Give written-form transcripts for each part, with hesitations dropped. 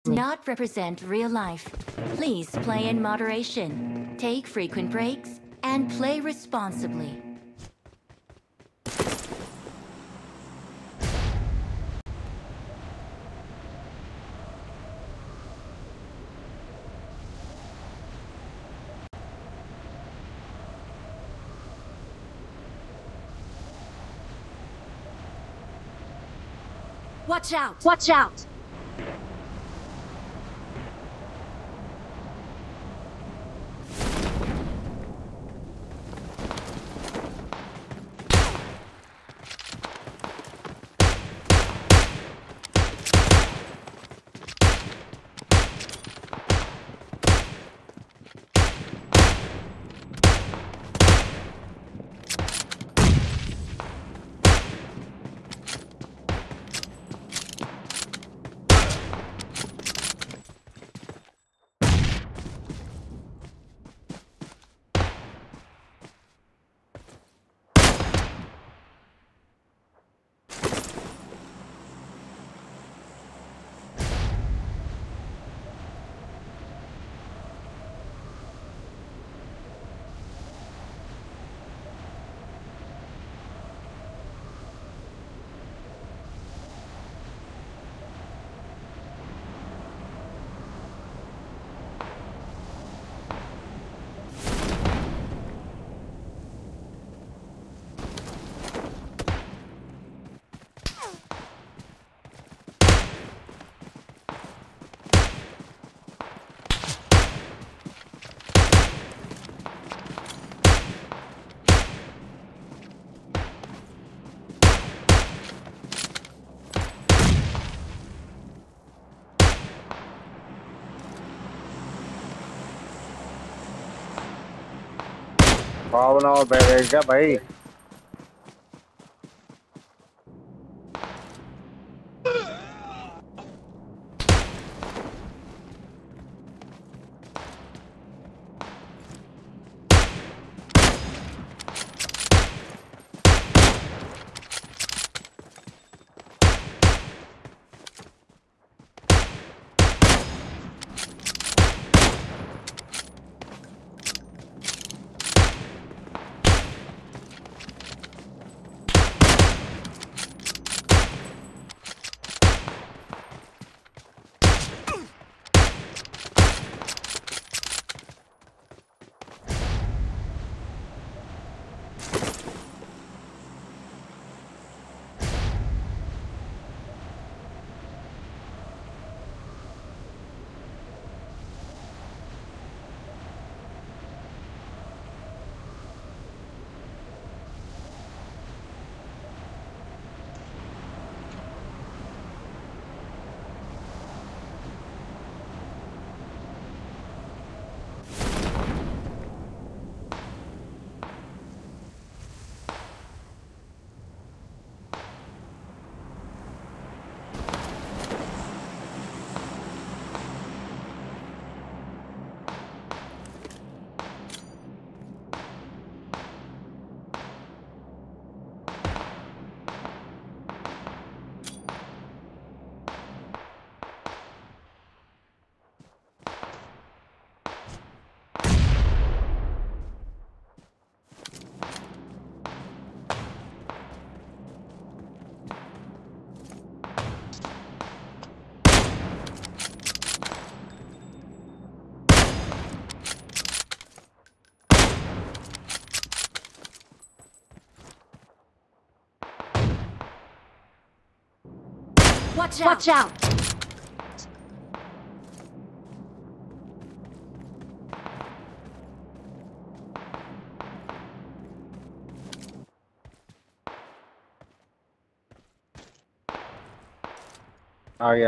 Not represent real life. Please play in moderation. Take frequent breaks and play responsibly. Watch out! Watch out! भावना और बैठेगा भाई। Watch out! Watch out! आ गया।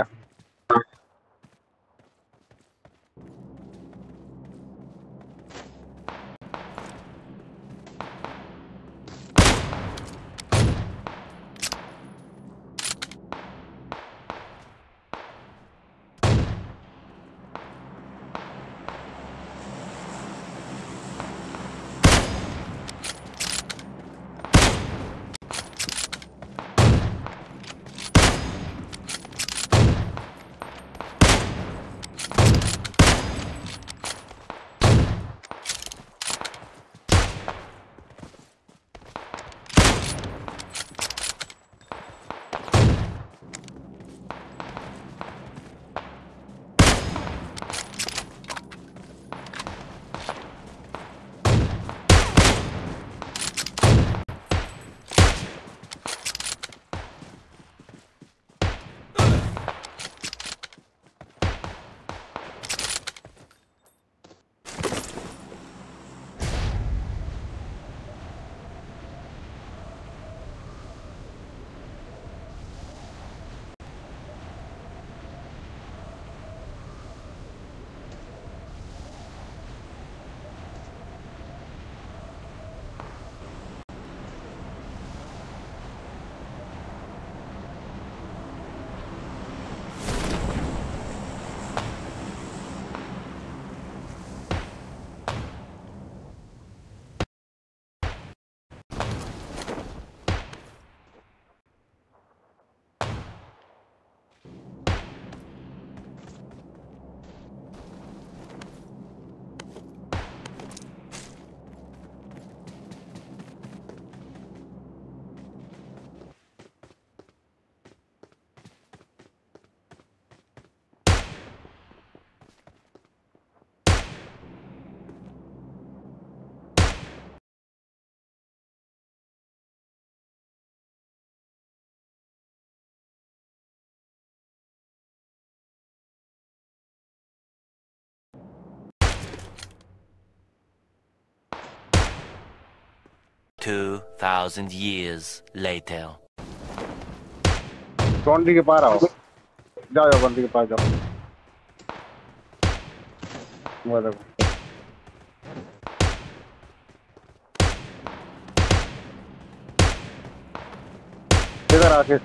2,000 years later. बंदी के पार आओ, जाओ जाओ बंदी के पास जाओ। वो देखो इधर आके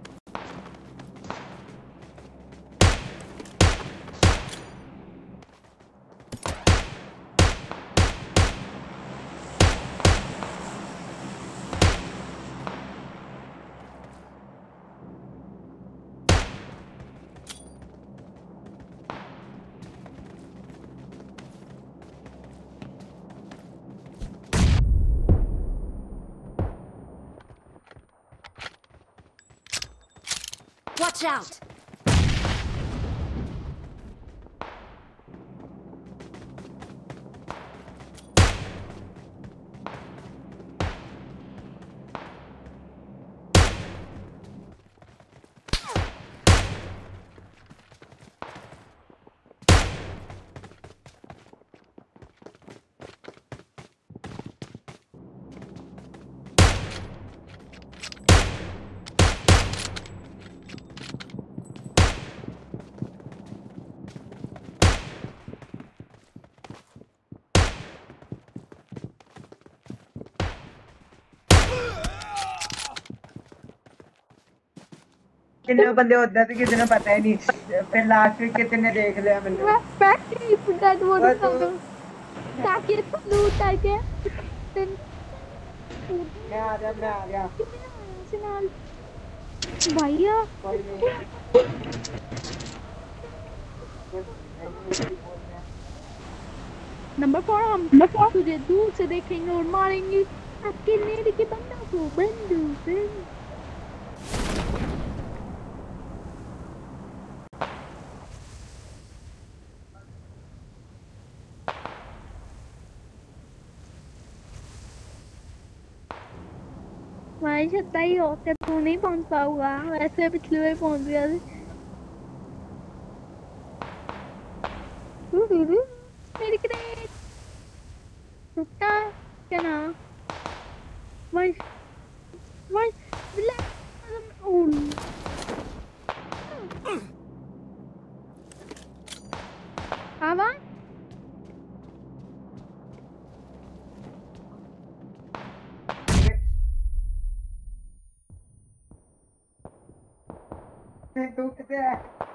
Watch out! कितने बंदे होते थे किसी ने पता ही नहीं फिर लास्ट में कितने देख लिया मैंने मैं बैठी डेड बॉडी ताकि लूट आके मैं आ गया सिनाल भैया नंबर 4 हम तुझे दूर से देखेंगे और मारेंगे आपके नेड़ के बंदा को बंदूक भाई छत्ता ही हो के तू नहीं पहुंच पाऊंगा वैसे पिछले बार पहुंच गया मेरी ग्रेट टूटा क्या ना भाई भाई आवा तू कितने है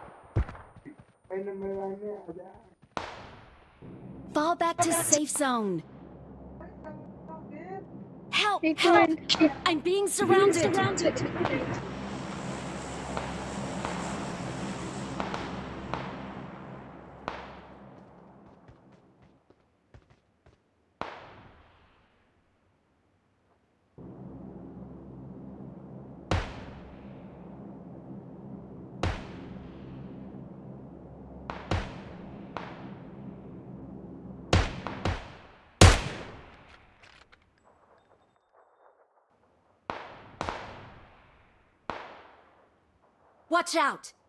नंबर 1 में आ जा Fall back to safe zone. Help! एक Help! Minute I'm being surrounded. Watch out!